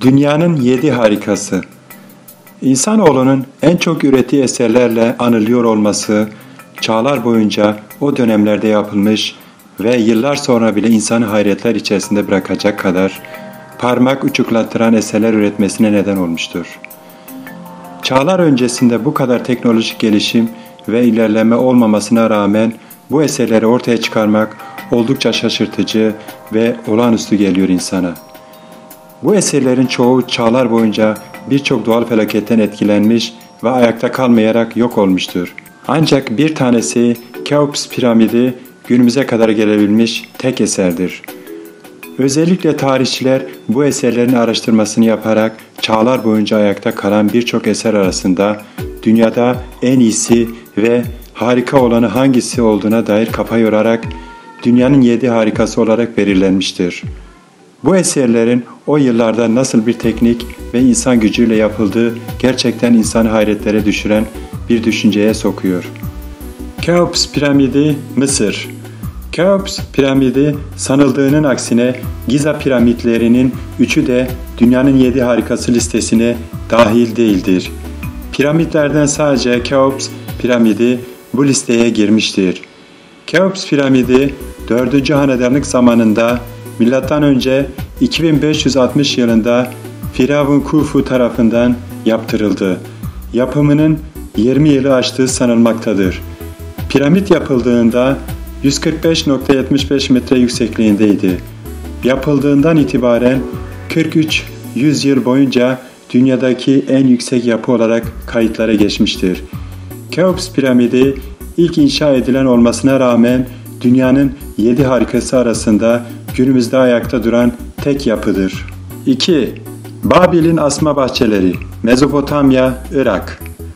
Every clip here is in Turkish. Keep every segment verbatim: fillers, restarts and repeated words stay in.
Dünyanın yedi harikası. İnsanoğlunun en çok ürettiği eserlerle anılıyor olması, çağlar boyunca o dönemlerde yapılmış ve yıllar sonra bile insanı hayretler içerisinde bırakacak kadar parmak uçuklattıran eserler üretmesine neden olmuştur. Çağlar öncesinde bu kadar teknolojik gelişim ve ilerleme olmamasına rağmen bu eserleri ortaya çıkarmak oldukça şaşırtıcı ve olağanüstü geliyor insana. Bu eserlerin çoğu çağlar boyunca birçok doğal felaketten etkilenmiş ve ayakta kalmayarak yok olmuştur. Ancak bir tanesi Keops piramidi günümüze kadar gelebilmiş tek eserdir. Özellikle tarihçiler bu eserlerin araştırmasını yaparak çağlar boyunca ayakta kalan birçok eser arasında dünyada en iyisi ve harika olanı hangisi olduğuna dair kafa yorarak dünyanın yedi harikası olarak belirlenmiştir. Bu eserlerin o yıllarda nasıl bir teknik ve insan gücüyle yapıldığı gerçekten insanı hayretlere düşüren bir düşünceye sokuyor. Keops piramidi, Mısır. Keops piramidi sanıldığının aksine Giza piramitlerinin üçü de dünyanın yedi harikası listesine dahil değildir. Piramitlerden sadece Keops piramidi bu listeye girmiştir. Keops piramidi dördüncü hanedanlık zamanında Milattan önce iki bin beş yüz altmış yılında Firavun Kufu tarafından yaptırıldı. Yapımının yirmi yılı aştığı sanılmaktadır. Piramit yapıldığında yüz kırk beş nokta yetmiş beş metre yüksekliğindeydi. Yapıldığından itibaren kırk üç yüzyıl boyunca dünyadaki en yüksek yapı olarak kayıtlara geçmiştir. Keops piramidi ilk inşa edilen olmasına rağmen dünyanın yedi harikası arasında günümüzde ayakta duran tek yapıdır. iki. Babil'in asma bahçeleri, Mezopotamya, Irak.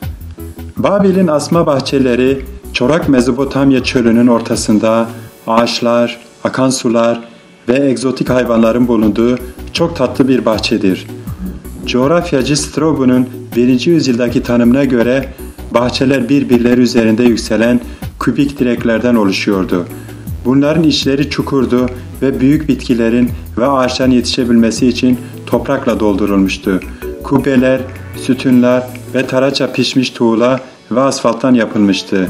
Babil'in asma bahçeleri, çorak Mezopotamya çölünün ortasında ağaçlar, akan sular ve egzotik hayvanların bulunduğu çok tatlı bir bahçedir. Coğrafyacı Strabo'nun birinci yüzyıldaki tanımına göre bahçeler birbirleri üzerinde yükselen kübik direklerden oluşuyordu. Bunların içleri çukurdu ve büyük bitkilerin ve ağaçların yetişebilmesi için toprakla doldurulmuştu. Kubbeler, sütunlar ve taraça pişmiş tuğla ve asfalttan yapılmıştı.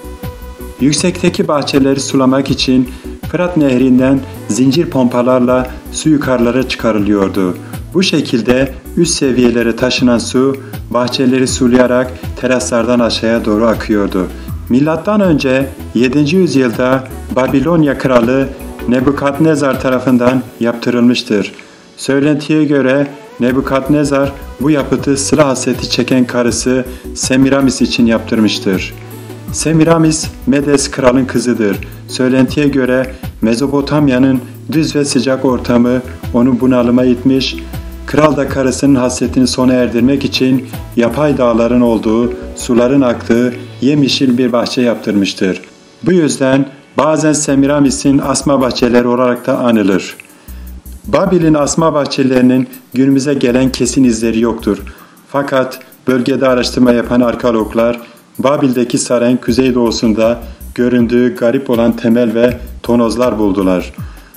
Yüksekteki bahçeleri sulamak için Fırat Nehri'nden zincir pompalarla su yukarılara çıkarılıyordu. Bu şekilde üst seviyelere taşınan su bahçeleri sulayarak teraslardan aşağıya doğru akıyordu. Milattan önce yedinci yüzyılda Babilonya kralı Nebukadnezar tarafından yaptırılmıştır. Söylentiye göre Nebukadnezar bu yapıtı sıra hasreti çeken karısı Semiramis için yaptırmıştır. Semiramis Medes kralın kızıdır. Söylentiye göre Mezopotamya'nın düz ve sıcak ortamı onu bunalıma itmiş, kral da karısının hasretini sona erdirmek için yapay dağların olduğu, suların aktığı yemyeşil bir bahçe yaptırmıştır. Bu yüzden bazen Semiramis'in asma bahçeleri olarak da anılır. Babil'in asma bahçelerinin günümüze gelen kesin izleri yoktur. Fakat bölgede araştırma yapan arkeologlar Babil'deki sarayın kuzeydoğusunda göründüğü garip olan temel ve tonozlar buldular.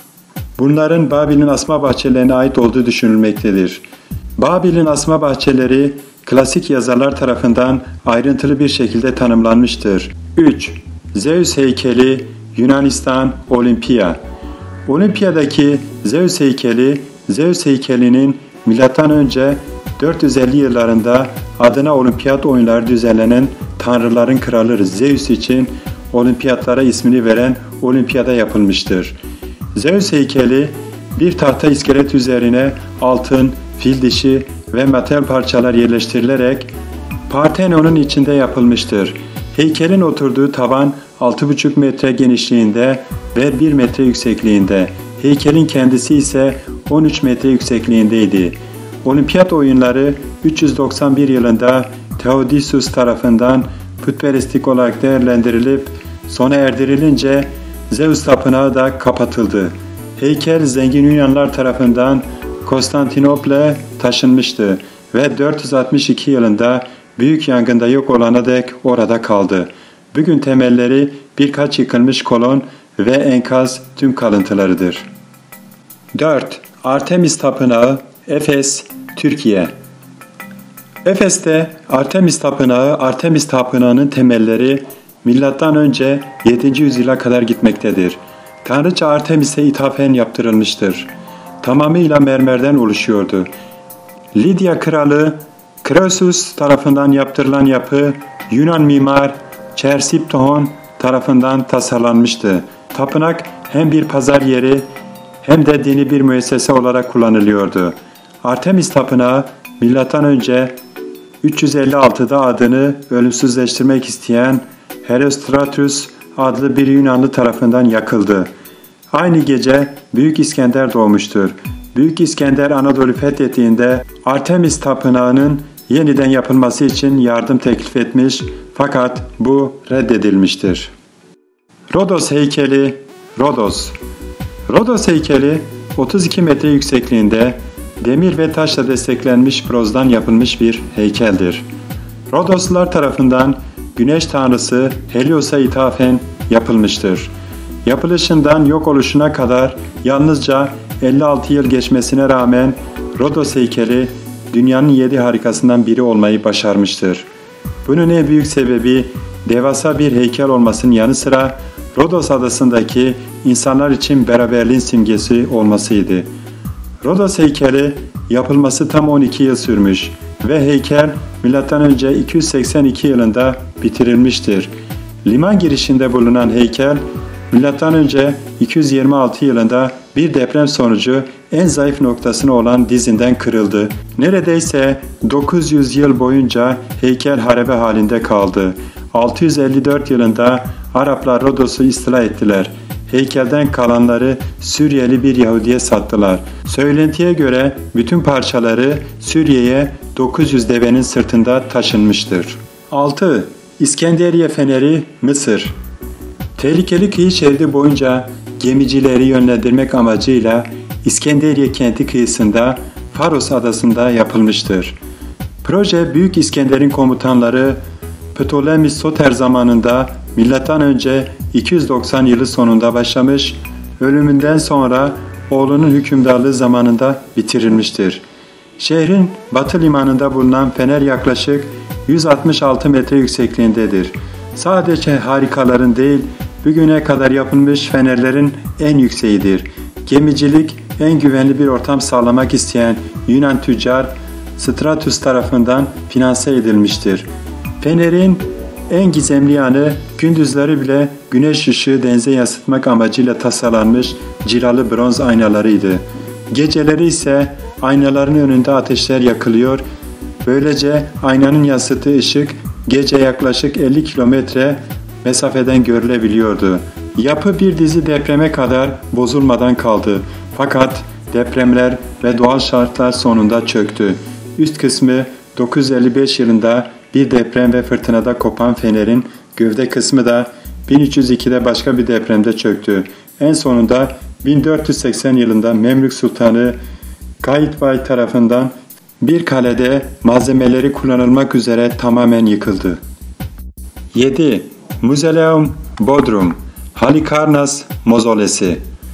Bunların Babil'in asma bahçelerine ait olduğu düşünülmektedir. Babil'in asma bahçeleri klasik yazarlar tarafından ayrıntılı bir şekilde tanımlanmıştır. üç. Zeus heykeli, Yunanistan, Olimpiya. Olimpiya'daki Zeus heykeli, Zeus heykelinin milattan önce dört yüz elli yıllarında adına olimpiyat oyunları düzenlenen tanrıların kralı Zeus için olimpiyatlara ismini veren olimpiyada yapılmıştır. Zeus heykeli bir tahta iskelet üzerine altın, fil dişi ve metal parçalar yerleştirilerek Partenon'un içinde yapılmıştır. Heykelin oturduğu tavan altı buçuk metre genişliğinde ve bir metre yüksekliğinde. Heykelin kendisi ise on üç metre yüksekliğindeydi. Olimpiyat oyunları üç yüz doksan bir yılında Theodosius tarafından putperestlik olarak değerlendirilip sona erdirilince Zeus tapınağı da kapatıldı. Heykel zengin Yunanlar tarafından Konstantinopol'e taşınmıştı ve dört yüz altmış iki yılında büyük yangında yok olana dek orada kaldı. Bugün temelleri birkaç yıkılmış kolon ve enkaz tüm kalıntılarıdır. dört. Artemis Tapınağı, Efes, Türkiye. Efes'te Artemis Tapınağı, Artemis Tapınağı'nın temelleri milattan önce yedinci yüzyıla kadar gitmektedir. Tanrıça Artemis'e ithafen yaptırılmıştır. Tamamıyla mermerden oluşuyordu. Lidya kralı Croesus tarafından yaptırılan yapı Yunan mimar Chersiphon tarafından tasarlanmıştı. Tapınak hem bir pazar yeri hem de dini bir müessese olarak kullanılıyordu. Artemis Tapınağı milattan önce üç yüz elli altıda adını ölümsüzleştirmek isteyen Herostratus adlı bir Yunanlı tarafından yakıldı. Aynı gece Büyük İskender doğmuştur. Büyük İskender Anadolu fethettiğinde Artemis Tapınağı'nın yeniden yapılması için yardım teklif etmiş fakat bu reddedilmiştir. Rodos heykeli Rodos Rodos heykeli otuz iki metre yüksekliğinde demir ve taşla desteklenmiş bronzdan yapılmış bir heykeldir. Rodoslular tarafından güneş tanrısı Helios'a ithafen yapılmıştır. Yapılışından yok oluşuna kadar yalnızca elli altı yıl geçmesine rağmen Rodos heykeli dünyanın yedi harikasından biri olmayı başarmıştır. Bunun en büyük sebebi devasa bir heykel olmasının yanı sıra Rodos adasındaki insanlar için beraberliğin simgesi olmasıydı. Rodos heykeli yapılması tam on iki yıl sürmüş ve heykel milattan önce iki yüz seksen iki yılında bitirilmiştir. Liman girişinde bulunan heykel milattan önce iki yüz yirmi altı yılında bir deprem sonucu en zayıf noktasına olan dizinden kırıldı. Neredeyse dokuz yüz yıl boyunca heykel harabe halinde kaldı. altı yüz elli dört yılında Araplar Rodos'u istila ettiler. Heykelden kalanları Suriyeli bir Yahudi'ye sattılar. Söylentiye göre bütün parçaları Suriye'ye dokuz yüz devenin sırtında taşınmıştır. altı. İskenderiye Feneri Mısır. Tehlikeli kıyı şeridi boyunca gemicileri yönlendirmek amacıyla İskenderiye kenti kıyısında Faros adasında yapılmıştır. Proje Büyük İskender'in komutanları Ptolemy Soter zamanında milattan önce iki yüz doksan yılı sonunda başlamış, ölümünden sonra oğlunun hükümdarlığı zamanında bitirilmiştir. Şehrin batı limanında bulunan fener yaklaşık yüz altmış altı metre yüksekliğindedir. Sadece harikaların değil, bugüne kadar yapılmış fenerlerin en yükseğidir. Gemicilik en güvenli bir ortam sağlamak isteyen Yunan tüccar Stratus tarafından finanse edilmiştir. Fenerin en gizemli yanı gündüzleri bile güneş ışığı denize yansıtmak amacıyla tasarlanmış cilalı bronz aynalarıydı. Geceleri ise aynaların önünde ateşler yakılıyor. Böylece aynanın yansıttığı ışık gece yaklaşık elli kilometre mesafeden görülebiliyordu. Yapı bir dizi depreme kadar bozulmadan kaldı. Fakat depremler ve doğal şartlar sonunda çöktü. Üst kısmı dokuz yüz elli beş yılında bir deprem ve fırtınada kopan fenerin gövde kısmı da bin üç yüz ikide başka bir depremde çöktü. En sonunda bin dört yüz seksen yılında Memlük Sultanı Kayıtbay tarafından bir kalede malzemeleri kullanılmak üzere tamamen yıkıldı. yedi. Muzeum Bodrum Halikarnas Mozolesi.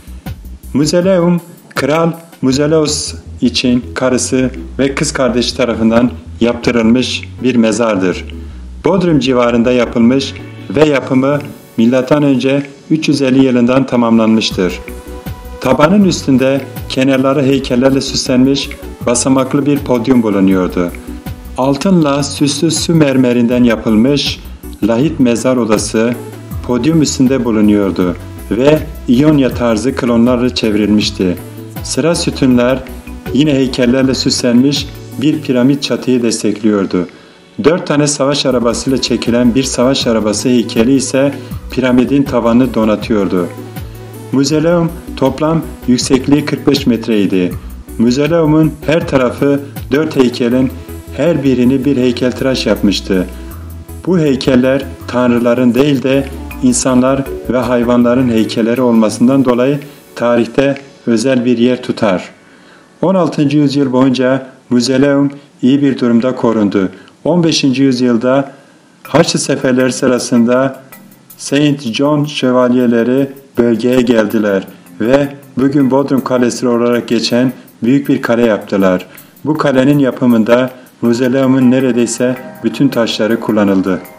Muzeum, Kral Muzeleus için karısı ve kız kardeşi tarafından yaptırılmış bir mezardır. Bodrum civarında yapılmış ve yapımı milattan önce üç yüz elli yılından tamamlanmıştır. Tabanın üstünde kenarları heykellerle süslenmiş basamaklı bir podyum bulunuyordu. Altınla süslü su mermerinden yapılmış lahit mezar odası podyum üstünde bulunuyordu ve İonya tarzı klonlarla çevrilmişti. Sıra sütunlar yine heykellerle süslenmiş bir piramit çatıyı destekliyordu. Dört tane savaş arabasıyla çekilen bir savaş arabası heykeli ise piramidin tavanını donatıyordu. Muzeum toplam yüksekliği kırk beş metreydi. Muzeum'un her tarafı dört heykelin her birini bir heykeltıraş yapmıştı. Bu heykeller tanrıların değil de insanlar ve hayvanların heykelleri olmasından dolayı tarihte özel bir yer tutar. on altıncı yüzyıl boyunca Muzeum iyi bir durumda korundu. on beşinci yüzyılda Haçlı seferleri sırasında Saint John şövalyeleri bölgeye geldiler ve bugün Bodrum Kalesi olarak geçen büyük bir kale yaptılar. Bu kalenin yapımında Mausoleumun neredeyse bütün taşları kullanıldı.